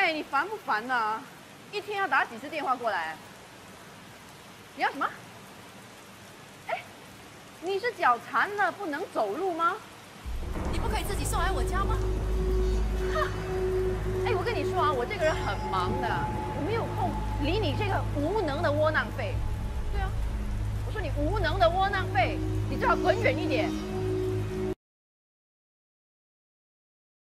哎，你烦不烦呐？一天要打几次电话过来？你要什么？哎，你是脚残了不能走路吗？ 你不可以自己送来我家吗？ 哈！哎，我跟你说啊，我这个人很忙的，我没有空理你这个无能的窝囊废。对啊，我说你无能的窝囊废，你最好滚远一点。